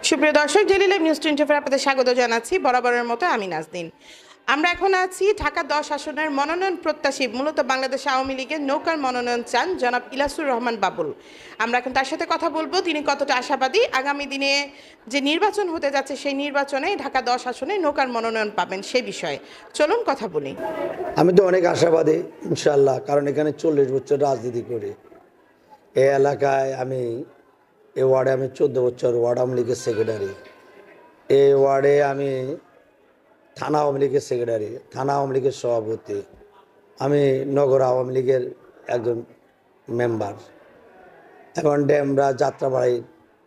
সুপ্রিয় দর্শক, daily live news 24 আপনাদের স্বাগত জানাচ্ছি। বরাবরের মতো আমি নাজদিন। আমরা এখন আছি ঢাকা 10 আসনের মনোনয়ন প্রত্যাশী, মূলত বাংলাদেশ আওয়ামী লীগের নৌকার মনোনয়ন চান জনাব ইলাসুর রহমান বাবুল। আমরা এখন তার সাথে কথা বলবো, তিনি কতটা আশাবাদী আগামী দিনে যে নির্বাচন হতে যাচ্ছে সেই নির্বাচনে ঢাকা 10 আসনে নৌকার মনোনয়ন পাবেন সে বিষয়ে। চলুন কথা বলি। আমি তো অনেক আশাবাদী ইনশাল্লাহ, কারণ এখানে 40 বছর রাজনীতি করি। এই এলাকায় এই ওয়ার্ডে আমি 14 বছর ওয়ার্ড আওয়ামী লীগের সেক্রেটারি। এই ওয়ার্ডে আমি থানা আওয়ামী লীগের সেক্রেটারি, থানা আওয়ামী লীগের সভাপতি, আমি নগর আওয়ামী লীগের একজন মেম্বার, এখন ডেমরা যাত্রাবাড়ির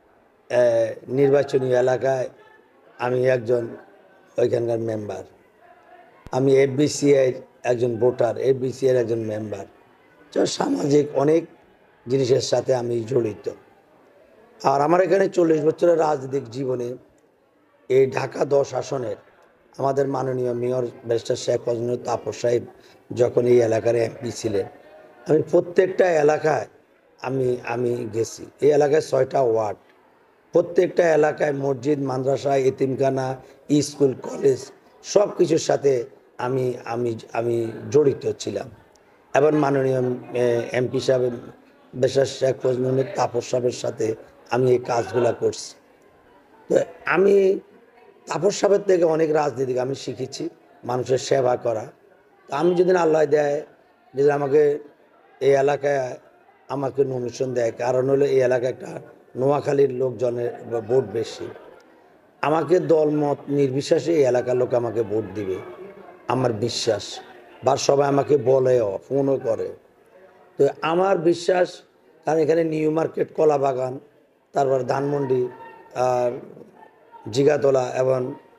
নির্বাচনী এলাকায় আমি একজন ওইখানকার মেম্বার। আমি এফবিসিআইয়ের একজন ভোটার, এফবিসিআইয়ের একজন মেম্বার। তো সামাজিক অনেক জিনিসের সাথে আমি জড়িত। আর আমার এখানে 40 বছরের রাজনৈতিক জীবনে এই ঢাকা 10 আসনের আমাদের মাননীয় মেয়র ব্যারিস্টার শেখ ফজলুল তাপস সাহেব যখন এই এলাকার এমপি ছিলেন, আমি প্রত্যেকটা এলাকায় আমি গেছি। এই এলাকায় 6টা ওয়ার্ড, প্রত্যেকটা এলাকায় মসজিদ, মাদ্রাসা, এতিমখানা, স্কুল, কলেজ সব কিছুর সাথে আমি আমি আমি জড়িত ছিলাম। এবং মাননীয় এমপি সাহেব ব্যারিস্টার শেখ ফজলুল তাপস সাহেবের সাথে আমি এই কাজগুলো করছি। তো আমি তাপস সাহেবের থেকে অনেক রাজনীতি আমি শিখেছি, মানুষের সেবা করা। তো আমি যদি আল্লাহ দেয়, যদি আমাকে এই এলাকায় আমাকে নমিনেশন দেয়, কারণ হলো এই এলাকায় একটা নোয়াখালীর লোকজনের ভোট বেশি, আমাকে দলমত নির্বিশেষে এই এলাকার লোক আমাকে ভোট দিবে আমার বিশ্বাস। বা সবাই আমাকে বলেও, ফোনও করে। তো আমার বিশ্বাস, কারণ এখানে নিউ মার্কেট, কলাবাগান, তারপর ধানমন্ডি, আর জিগাতলা এবং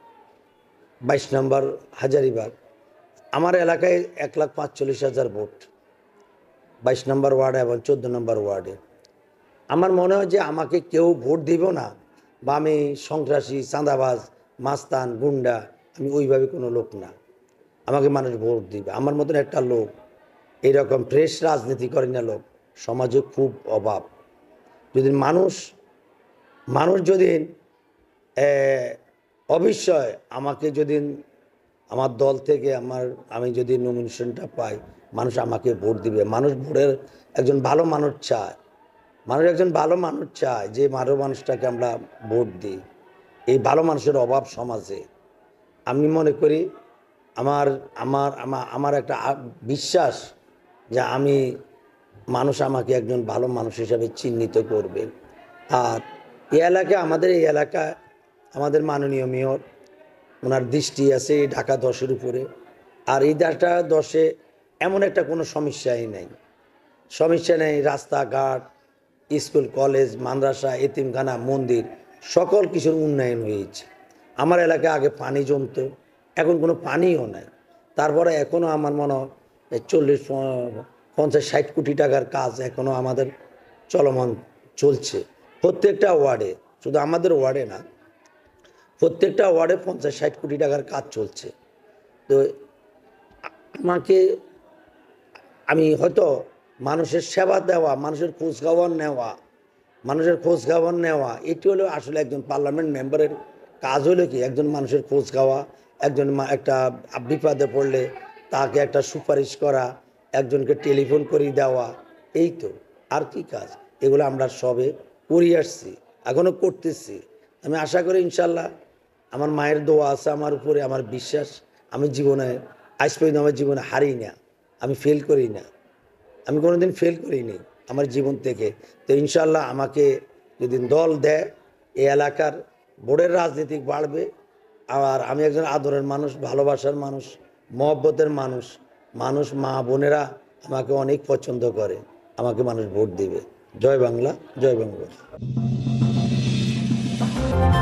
22 নম্বর হাজারিবাগ, আমার এলাকায় 1,45,000 ভোট 22 নম্বর ওয়ার্ডে এবং 14 নম্বর ওয়ার্ডে। আমার মনে হয় যে আমাকে কেউ ভোট দিব না, বা আমি সন্ত্রাসী, চাঁদাবাজ, মাস্তান, গুন্ডা, আমি ওইভাবে কোনো লোক না। আমাকে মানুষ ভোট দিবে। আমার মতন একটা লোক, এইরকম ফ্রেশ রাজনীতি করে না লোক সমাজে খুব অভাব। যদি মানুষ যদি অবশ্যই আমাকে যদি আমার দল থেকে আমি যদি নমিনেশনটা পাই, মানুষ আমাকে ভোট দিবে। মানুষ ভোটের একজন ভালো মানুষ চায়, একজন ভালো মানুষ চায় যে ভালো মানুষটাকে আমরা ভোট দিই। এই ভালো মানুষের অভাব সমাজে। আমি মনে করি আমার আমার আমার একটা বিশ্বাস যে মানুষ আমাকে একজন ভালো মানুষ হিসাবে চিহ্নিত করবে। আর এই এলাকায় আমাদের মাননীয় মেয়র, ওনার দৃষ্টি আছে এই ঢাকা 10-এর উপরে। আর এই ঢাকা 10-এ এমন একটা কোনো সমস্যাই নেই, রাস্তাঘাট, স্কুল, কলেজ, মাদ্রাসা, এতিমখানা, মন্দির, সকল কিছুর উন্নয়ন হয়েছে। আমার এলাকায় আগে পানি জমতো, এখন কোনো পানিও নাই। তারপরে এখনও আমার মনে হয় 40-50-60 কোটি টাকার কাজ এখনও আমাদের চলমান চলছে প্রত্যেকটা ওয়ার্ডে। শুধু আমাদের ওয়ার্ডে না, প্রত্যেকটা ওয়ার্ডে 50-60 কোটি টাকার কাজ চলছে। তো আমি হয়তো মানুষের সেবা দেওয়া, মানুষের খোঁজখবর নেওয়া, এটি হলো আসলে একজন পার্লামেন্ট মেম্বারের কাজ। হলো কি, একজন মানুষের খোঁজ খাওয়া, একজন একটা বিপদে পড়লে তাকে একটা সুপারিশ করা, একজনকে টেলিফোন করে দেওয়া, এই তো। আর কি কাজ? এগুলো আমরা সবে করে আসছি, এখনও করতেছি। আমি আশা করি ইনশাল্লাহ, আমার মায়ের দোয়া আছে আমার উপরে, আমার বিশ্বাস। আমি জীবনে আজ পর্যন্ত আমার জীবনে হারি না, আমি ফেল করি না, আমি কোনোদিন ফেল করিনি আমার জীবন থেকে। তো ইনশাল্লাহ আমাকে যদি দল দেয়, এই এলাকার বোর্ডের রাজনীতি বাড়বে। আর আমি একজন আদরের মানুষ, ভালোবাসার মানুষ, মহব্বতের মানুষ, মা বোনেরা আমাকে অনেক পছন্দ করে, আমাকে মানুষ ভোট দিবে। জয় বাংলা, জয় বঙ্গবন্ধু।